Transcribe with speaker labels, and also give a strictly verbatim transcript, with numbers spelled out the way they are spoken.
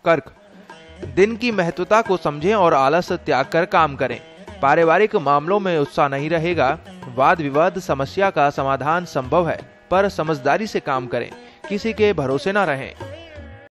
Speaker 1: कर्क, दिन की महत्वता को समझें और आलस त्याग कर काम करें। पारिवारिक मामलों में उत्साह नहीं रहेगा। वाद विवाद समस्या का समाधान संभव है, पर समझदारी से काम करें, किसी के भरोसे न रहें।